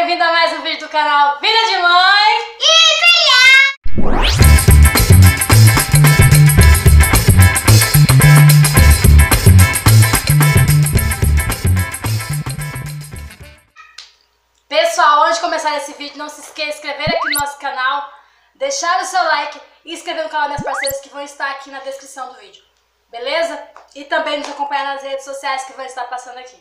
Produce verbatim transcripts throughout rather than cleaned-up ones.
bem-vindo a mais um vídeo do canal Vida de Mãe e Filha! Pessoal, antes de começar esse vídeo, não se esqueça de se inscrever aqui no nosso canal, deixar o seu like e inscrever no canal das minhas parceiras que vão estar aqui na descrição do vídeo, beleza? E também nos acompanhar nas redes sociais que vão estar passando aqui.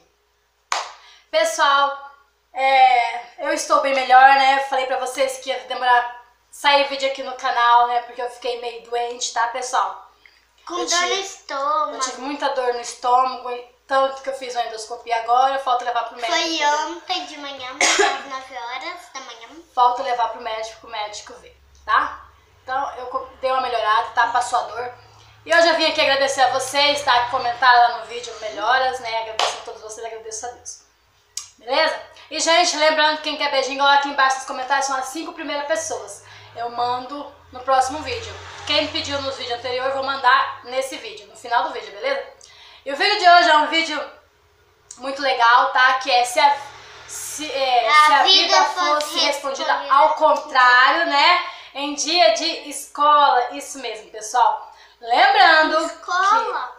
Pessoal, é, eu estou bem melhor, né? Falei pra vocês que ia demorar sair vídeo aqui no canal, né? Porque eu fiquei meio doente, tá, pessoal? Com eu dor tive, no estômago. Eu tive muita dor no estômago, tanto que eu fiz uma endoscopia agora, falta levar pro médico. Foi ontem de manhã, às nove horas da manhã. Falta levar pro médico, pro médico ver, tá? Então eu dei uma melhorada, tá? Passou a dor. E eu já vim aqui agradecer a vocês, tá? Que comentaram lá no vídeo melhoras, né? Agradeço a todos vocês, agradeço a Deus. Beleza? E, gente, lembrando que quem quer beijinho, lá aqui embaixo nos comentários são as cinco primeiras pessoas. Eu mando no próximo vídeo. Quem me pediu nos vídeos anteriores, eu vou mandar nesse vídeo, no final do vídeo, beleza? E o vídeo de hoje é um vídeo muito legal, tá? Que é se a, se, é, a, se a vida, vida fosse respondida ao contrário, né? Em dia de escola. Isso mesmo, pessoal. Lembrando Escola?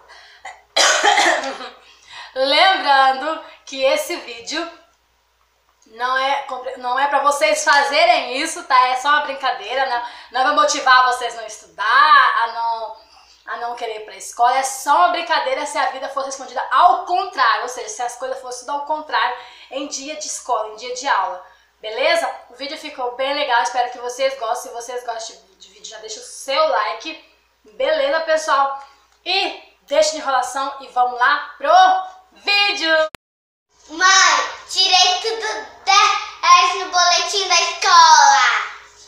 Que... Lembrando que esse vídeo não é, não é pra vocês fazerem isso, tá? É só uma brincadeira, né? Não é pra motivar vocês a não estudar, a não, a não querer ir pra escola. É só uma brincadeira se a vida fosse respondida ao contrário, ou seja, se as coisas fossem tudo ao contrário em dia de escola, em dia de aula. Beleza? O vídeo ficou bem legal, espero que vocês gostem. Se vocês gostam de vídeo, já deixa o seu like. Beleza, pessoal? E deixa de enrolação e vamos lá pro vídeo! Mãe, tirei tudo dez no boletim da escola.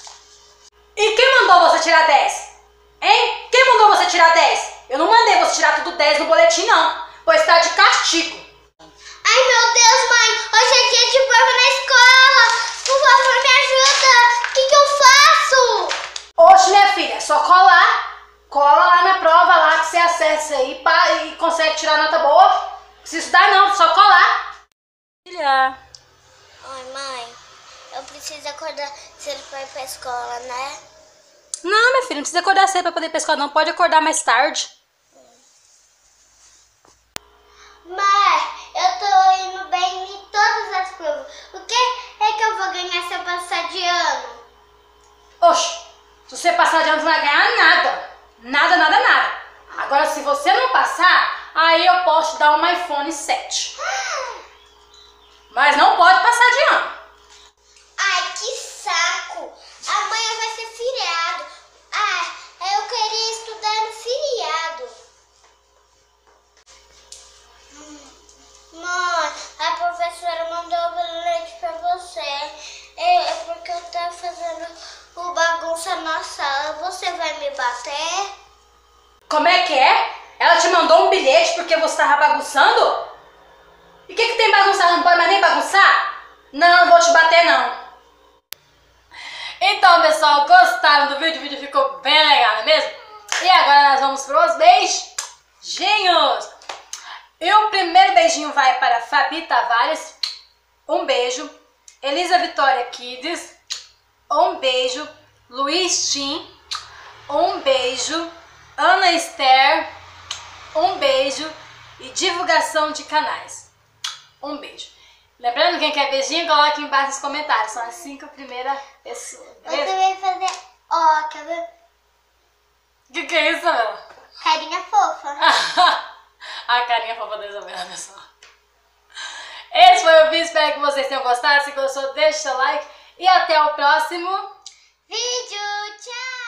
E quem mandou você tirar dez? Hein? Quem mandou você tirar dez? Eu não mandei você tirar tudo dez no boletim, não. Pois tá de castigo. Ai, meu Deus, mãe. Hoje é dia de prova na escola. Por favor, me ajuda. O que, que eu faço? Oxe, minha filha, é só colar. Cola lá na prova lá que você acessa aí pá, e consegue tirar nota boa. Não precisa estudar não, só colar. Filha. Oi, mãe. Eu preciso acordar cedo pra ir pra escola, né? Não, minha filha, não precisa acordar cedo pra poder ir pra escola não. Pode acordar mais tarde. Mãe, eu tô indo bem em todas as provas. O que é que eu vou ganhar se eu passar de ano? Oxe, se você passar de ano, você não vai ganhar nada. Nada, nada, nada. Agora, se você não passar, aí eu posso te dar um iPhone sete. Mas não pode passar de ano. Ai, que saco. Amanhã vai ser feriado. Ah, eu queria estudar no feriado. Mãe, a professora mandou o bilhete pra você. É, é porque eu tava fazendo o bagunça na sala. Você vai me bater? Como é que é? Ela te mandou um bilhete porque você tava bagunçando? E o que que tem bagunçado? Não pode mais nem bagunçar? Não, não vou te bater não. Então, pessoal, gostaram do vídeo? O vídeo ficou bem legal, não é mesmo? E agora nós vamos pros beijinhos. E o primeiro beijinho vai para Fabi Tavares. Um beijo. Elisa Vitória Kids. Um beijo. Luiz Tim. Um beijo. Ana Esther. Um beijo. E divulgação de canais. Um beijo. Lembrando, quem quer beijinho, coloca aqui embaixo nos comentários. São as cinco primeiras pessoas. Você vai fazer, ó, quer ver? O que, que é isso, meu? Carinha fofa. A carinha fofa da Isabela, pessoal. Esse foi o vídeo, espero que vocês tenham gostado. Se gostou, deixa o seu like. E até o próximo vídeo. Tchau!